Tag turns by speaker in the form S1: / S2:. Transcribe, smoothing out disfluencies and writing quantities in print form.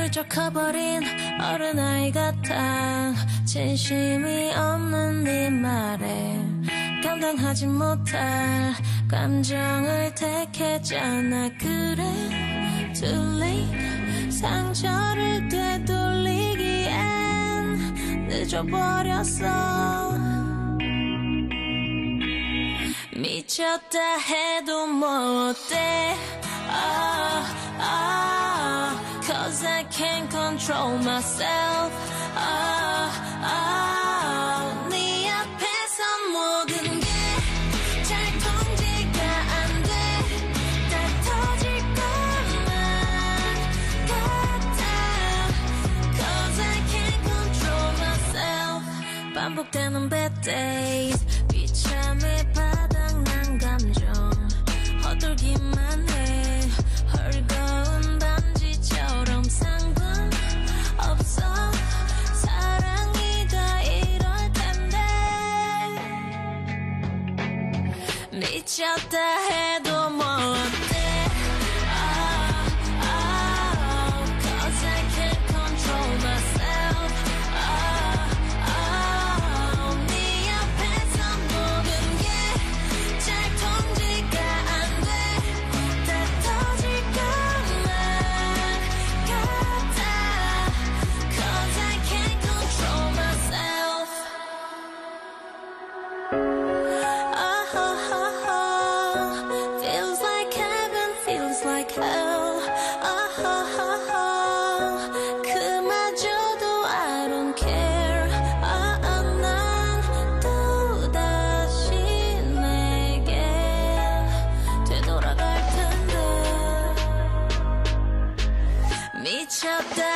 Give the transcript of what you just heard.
S1: 훌쩍 커버린 어른아이 같아. 진심이 없는 네 말에 감당하지 못할 감정을 택했잖아. 그래 too late. 상처를 되돌리기엔 늦어버렸어. 미쳤다 해도 뭐 어때. Cause I can't control myself. 네 앞에서 모든 게 잘 통제가 안 돼. 다 터질 것만 같아. Cause I can't control myself. 반복되는 bad days. 비참해 바닥난 감정 헛돌기만 해. 헐거운 반지처럼 상관없어. 사랑이 다 이럴 텐데. 미쳤다 해도 뭐 어때. Cause I can't control myself. 네 앞에서 모든 게 잘 통제가 안 돼. 다 터질 것만 같아. Cause I can't control myself. Feels like heaven, feels like hell. 그마저도 I don't care. 난 또다시 내게 되돌아갈 텐데. 미쳤다